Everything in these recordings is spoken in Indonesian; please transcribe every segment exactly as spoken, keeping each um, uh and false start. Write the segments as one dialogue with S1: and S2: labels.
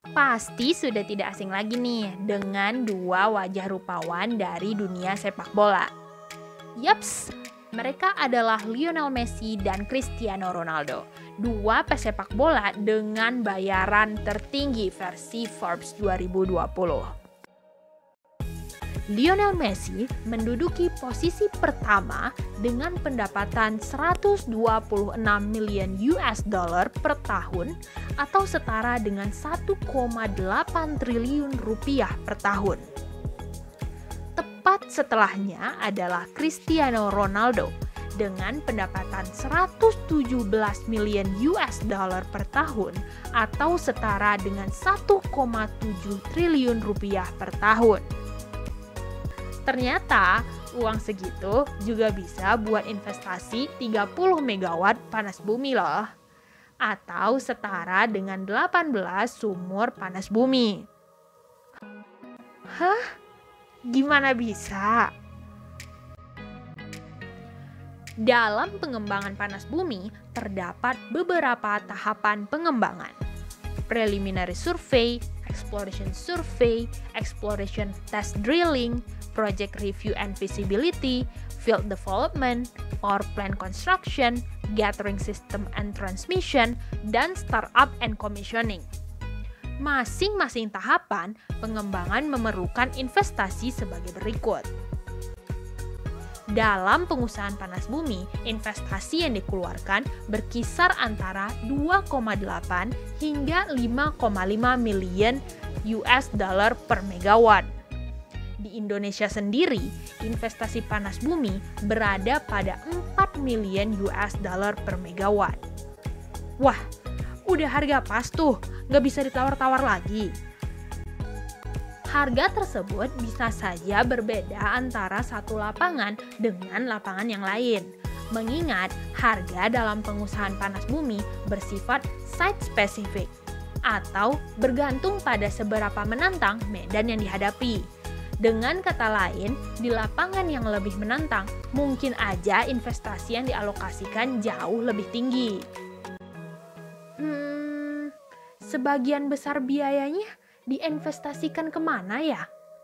S1: Pasti sudah tidak asing lagi nih dengan dua wajah rupawan dari dunia sepak bola. Yaps, mereka adalah Lionel Messi dan Cristiano Ronaldo, dua pesepak bola dengan bayaran tertinggi versi Forbes dua ribu dua puluh. Lionel Messi menduduki posisi pertama dengan pendapatan seratus dua puluh enam miliar U S dollar per tahun atau setara dengan satu koma delapan triliun rupiah per tahun. Tepat setelahnya adalah Cristiano Ronaldo dengan pendapatan seratus tujuh belas miliar U S dollar per tahun atau setara dengan satu koma tujuh triliun rupiah per tahun. Ternyata uang segitu juga bisa buat investasi tiga puluh megawatt panas bumi loh. Atau setara dengan delapan belas sumur panas bumi. Hah? Gimana bisa? Dalam pengembangan panas bumi terdapat beberapa tahapan pengembangan. Preliminary survey, exploration survey, exploration test drilling, project review and feasibility, field development, power plant construction, gathering system and transmission, dan startup and commissioning. Masing-masing tahapan pengembangan memerlukan investasi sebagai berikut. Dalam pengusahaan panas bumi, investasi yang dikeluarkan berkisar antara dua koma delapan hingga lima koma lima miliar U S dollar per megawatt. Di Indonesia sendiri, investasi panas bumi berada pada empat miliar U S dollar per megawatt. Wah, udah harga pas tuh, nggak bisa ditawar-tawar lagi. Harga tersebut bisa saja berbeda antara satu lapangan dengan lapangan yang lain. Mengingat harga dalam pengusahaan panas bumi bersifat site specific atau bergantung pada seberapa menantang medan yang dihadapi. Dengan kata lain, di lapangan yang lebih menantang, mungkin aja investasi yang dialokasikan jauh lebih tinggi. Hmm, sebagian besar biayanya diinvestasikan kemana ya?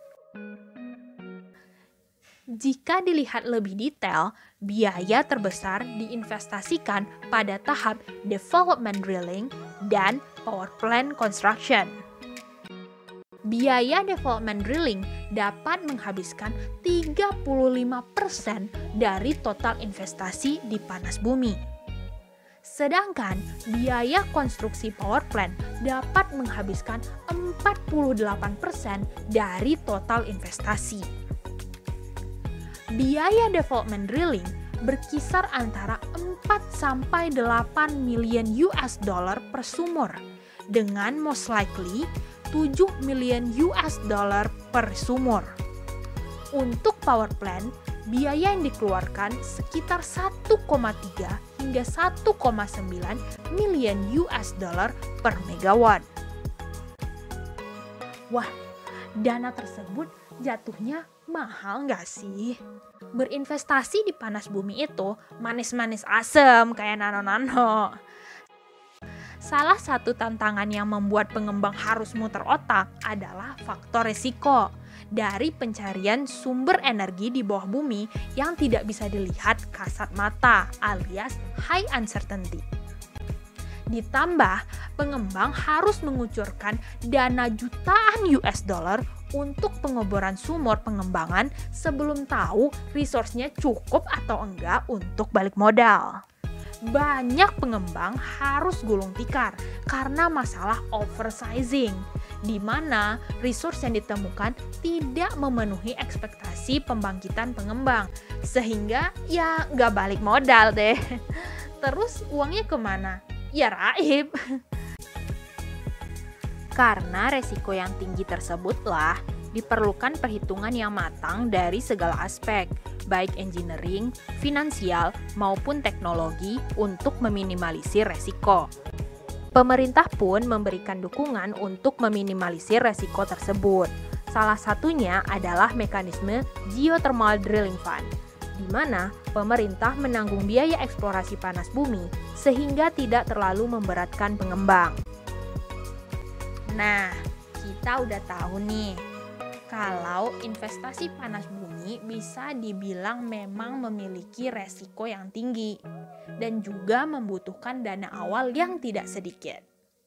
S1: Jika dilihat lebih detail, biaya terbesar diinvestasikan pada tahap development drilling dan power plant construction. Biaya development drilling dapat menghabiskan tiga puluh lima persen dari total investasi di panas bumi. Sedangkan biaya konstruksi power plant dapat menghabiskan empat puluh delapan persen dari total investasi. Biaya development drilling berkisar antara empat sampai delapan miliar U S dollar per sumur, dengan most likely tujuh miliar U S dollar per sumur. Untuk power plant, biaya yang dikeluarkan sekitar satu koma tiga hingga satu koma sembilan miliar U S dollar per megawatt. Wah, dana tersebut jatuhnya mahal nggak sih? Berinvestasi di panas bumi itu manis-manis asem kayak nano-nano. Salah satu tantangan yang membuat pengembang harus muter otak adalah faktor resiko dari pencarian sumber energi di bawah bumi yang tidak bisa dilihat kasat mata alias high uncertainty. Ditambah, pengembang harus mengucurkan dana jutaan U S dollar untuk pengeboran sumur pengembangan sebelum tahu resource-nya cukup atau enggak untuk balik modal. Banyak pengembang harus gulung tikar karena masalah oversizing, di mana resource yang ditemukan tidak memenuhi ekspektasi pembangkitan pengembang, sehingga ya nggak balik modal deh. Terus uangnya kemana? Ya raib. Karena resiko yang tinggi tersebutlah diperlukan perhitungan yang matang dari segala aspek, baik engineering, finansial, maupun teknologi untuk meminimalisir resiko. Pemerintah pun memberikan dukungan untuk meminimalisir resiko tersebut. Salah satunya adalah mekanisme Geothermal Drilling Fund, di mana pemerintah menanggung biaya eksplorasi panas bumi sehingga tidak terlalu memberatkan pengembang. Nah, kita udah tahu nih, kalau investasi panas bumi bisa dibilang memang memiliki resiko yang tinggi dan juga membutuhkan dana awal yang tidak sedikit.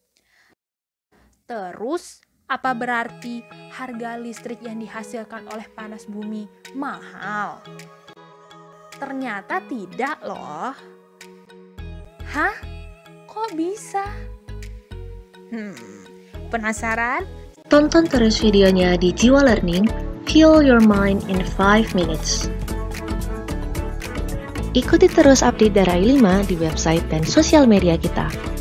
S1: Terus, apa berarti harga listrik yang dihasilkan oleh panas bumi mahal? Ternyata tidak loh. Hah? Kok bisa? Hmm, penasaran?
S2: Tonton terus videonya di Jiwa Learning, Fuel Your Mind in five minutes. Ikuti terus update dari lima di website dan sosial media kita.